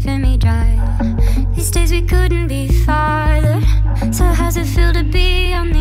keeping me dry. These days we couldn't be farther. So how's it feel to be on the